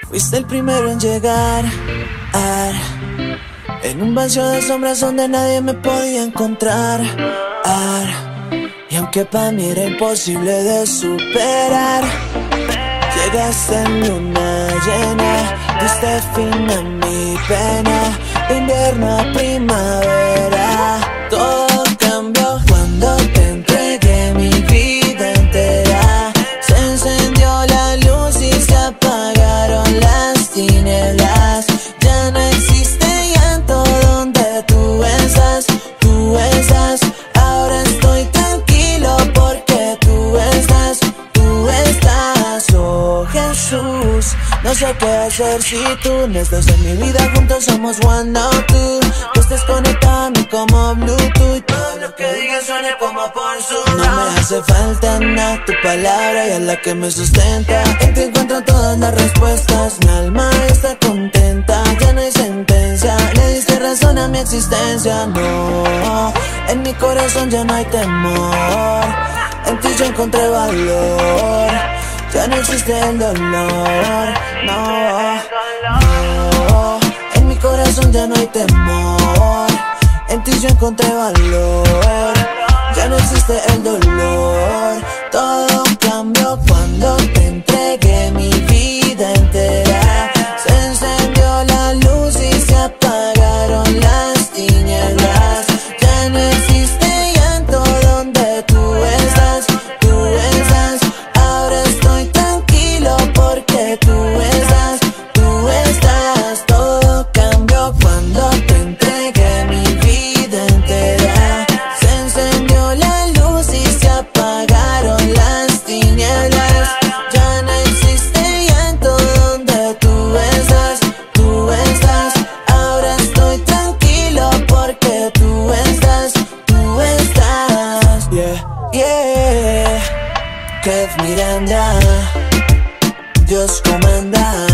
Fuiste el primero en llegar en un vacío de sombras donde nadie me podía encontrar. Y aunque para mí era imposible de superar, llegaste en luna llena, diste fin a mi pena. De invierno a primavera, todo cambió cuando te entregué mi vida entera. Se encendió la luz y se apagaron las tinieblas. Ya no existe llanto donde tú estás, tú estás. Ahora estoy tranquilo porque tú estás, tú estás. Oh Jesús, no sé qué hacer si tú no estás en mi vida. Juntos somos one, no two. Tú estás conectado a mí como Bluetooth. Todo lo que digas suene como por su. No me hace falta nada, tu palabra ya es la que me sustenta. En ti encuentro todas las respuestas. Mi alma está contenta, ya no hay sentencia. Le diste razón a mi existencia. No, en mi corazón ya no hay temor. En ti yo encontré valor. Ya no existe el dolor, no, no. En mi corazón ya no hay temor. En ti yo encontré valor. Ya no existe el dolor. Todo cambió cuando te entregué mi vida entera. Se encendió la luz y se apagaron las tinieblas. Ya no existe llanto donde tú estás, tú estás. Ahora estoy tranquilo porque tú estás, tú estás. Todo cambió cuando te entregué mi vida entera. Se encendió la luz y se apagaron las tinieblas. Ya no existe llanto donde tú estás, tú estás. Ahora estoy tranquilo porque tú estás, tú estás. Yeah, yeah. Kev Miranda, Dios comanda.